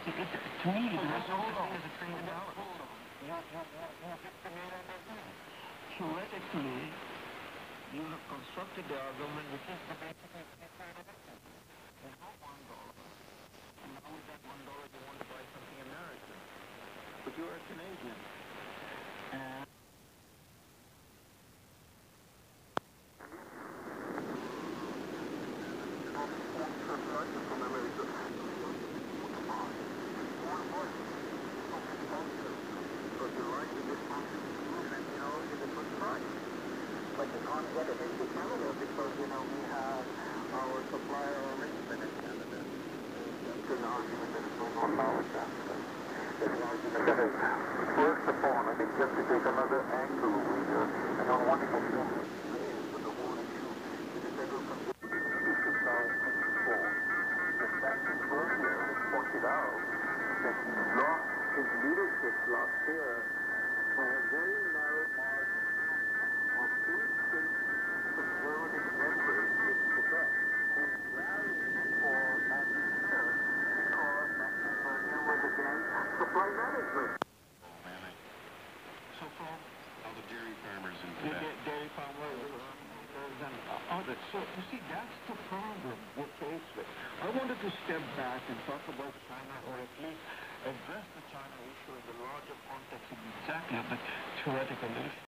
To me, there's no such thing as a trade imbalance. Theoretically, you have constructed the argument which is the basic there's no $1. And now with that $1 you want to buy something American. But you're a Canadian. And but you can't get it into Canada because, we have our supplier arrangement in Canada. It's an argument that is no more power transfer. It's an argument that is first upon, I think, just to take another angle over here, and on one issue, with the whole issue, in the federal constitution of 2004, the Stanton earlier has pointed out that he lost his leadership last year by a very narrow margin of 8 states conservative members in Quebec who rallied for Matthew Spear because Matthew Spear was against supply management. So far, all the dairy farmers in Quebec. Dairy farmers and others. So, you see, that's the problem we're faced with. I wanted to step back and talk about China, or at least address the China issue in the larger context of exactly the theoretical issue.